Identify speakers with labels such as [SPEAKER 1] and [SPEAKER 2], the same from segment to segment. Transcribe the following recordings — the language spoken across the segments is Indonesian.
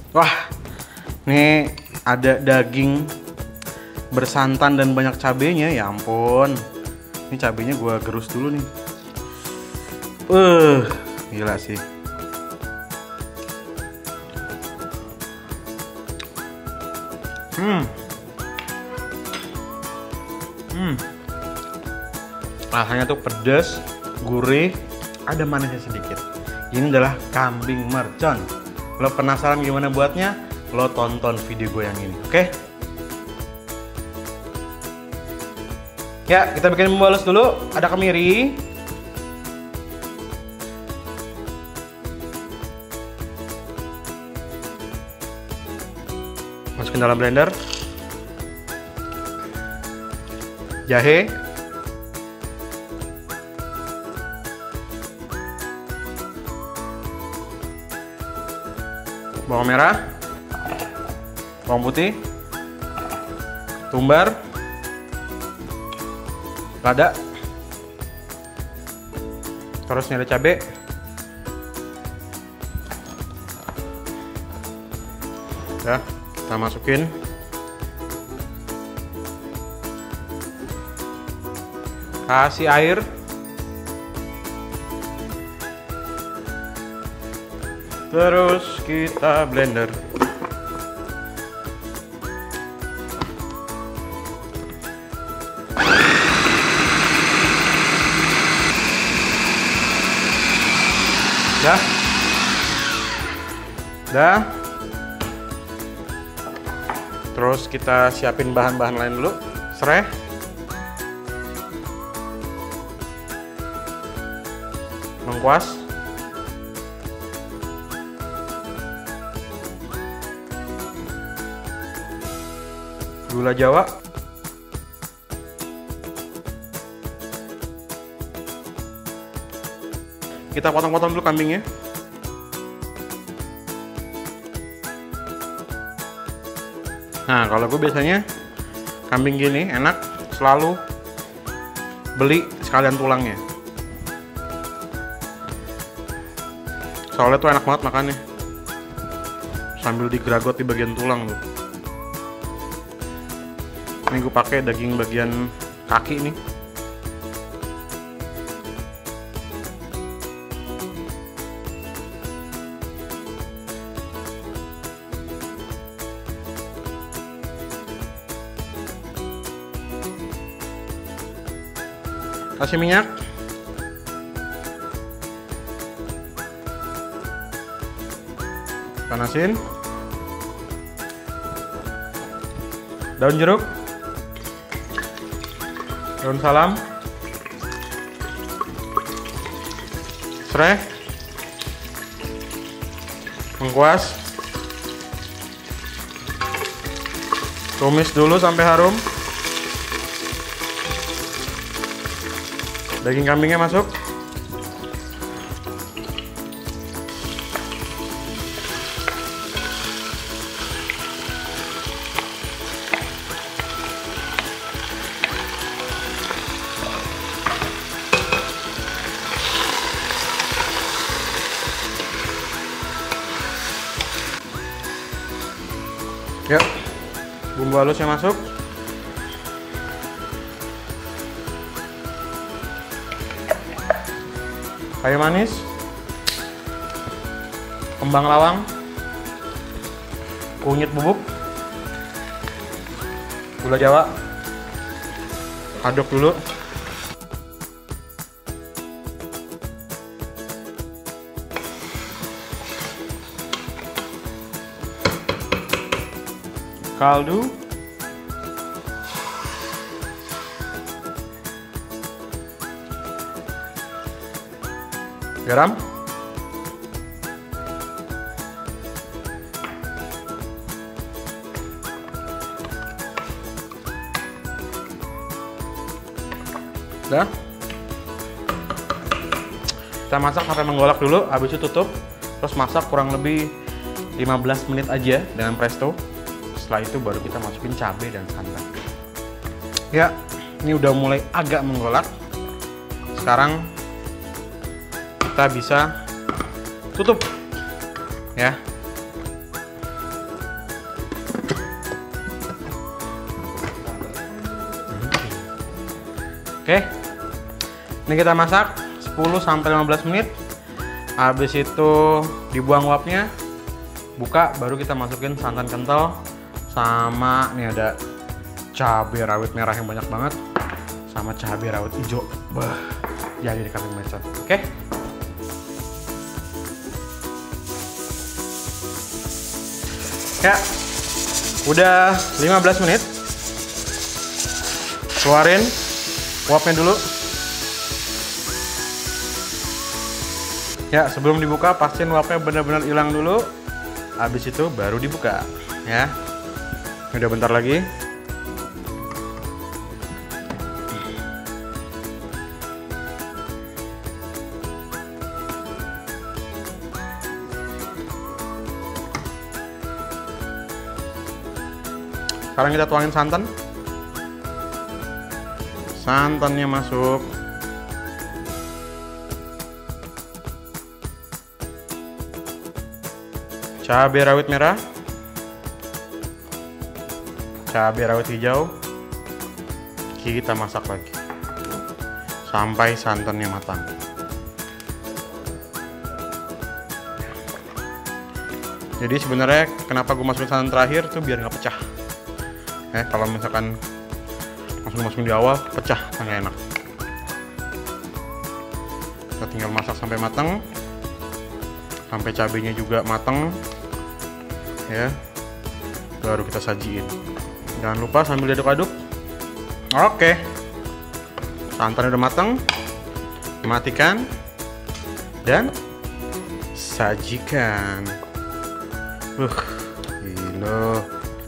[SPEAKER 1] Wah, nih ada daging bersantan dan banyak cabenya, ya ampun. Ini cabenya gua gerus dulu nih. Gila sih. Rasanya tuh pedas, gurih, ada manisnya sedikit. Ini adalah kambing mercon. Lo penasaran gimana buatnya? Lo tonton video gue yang ini, oke? Ya, kita bikin bumbu halus dulu. Ada kemiri, masukin dalam blender. Jahe, bawang merah, bawang putih, tumbar, lada, terus ini ada cabai, ya kita masukin. Kasih air. Terus kita blender. Dah. Terus kita siapin bahan-bahan lain dulu. Serai, lengkuas, gula Jawa, kita potong-potong dulu kambingnya. Nah, kalau gue biasanya kambing gini enak selalu beli sekalian tulangnya. Soalnya tuh enak banget makannya. Sambil digeragot di bagian tulang tuh. Ini gue pakai daging bagian kaki nih. Kasih minyak. Panasin. Daun jeruk. Daun salam. Serai. Lengkuas. Tumis dulu sampai harum. Daging kambingnya masuk. Yuk, bumbu halusnya masuk. Kayu manis, kembang lawang, kunyit bubuk, gula Jawa, aduk dulu. Kaldu, garam, dah. Kita masak sampai menggolak dulu, habis itu tutup, terus masak kurang lebih 15 menit aja dengan presto. Setelah itu baru kita masukin cabai dan santan. Ya, ini udah mulai agak menggolak. Sekarang kita bisa tutup, ya. Oke. Ini kita masak 10-15 menit. Habis itu dibuang uapnya. Buka, baru kita masukin santan kental sama nih ada cabai rawit merah yang banyak banget sama cabai rawit hijau. Bah, jadi di kambing mercon. Oke. Ya, udah 15 menit. Keluarin uapnya dulu. Ya, sebelum dibuka pastiin uapnya benar-benar hilang dulu. Habis itu baru dibuka, ya. Udah bentar lagi. Sekarang kita tuangin santan. Santannya masuk. Cabai rawit merah. Cabai rawit hijau. Kita masak lagi sampai santannya matang. Jadi sebenarnya kenapa gue masukin santan terakhir tuh biar nggak pecah. Kalau misalkan langsung masukin di awal pecah, nggak enak. Kita tinggal masak sampai matang, sampai cabenya juga matang, ya. Baru kita sajiin. Jangan lupa sambil diaduk-aduk. Oke, santan udah matang, matikan dan sajikan. Gila.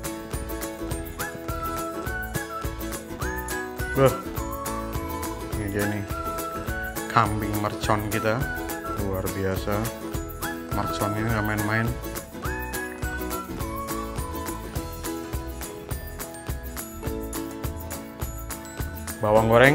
[SPEAKER 1] Ini dia nih kambing mercon kita, luar biasa. Mercon ini nggak main-main. Bawang goreng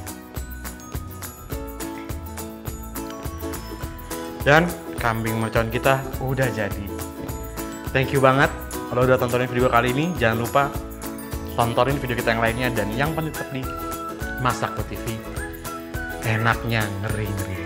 [SPEAKER 1] dan kambing mercon kita udah jadi. Thank you banget kalau udah tontonin video kali ini. Jangan lupa tontonin video kita yang lainnya, dan yang paling penting Masakku TV, enaknya ngeri-ngeri.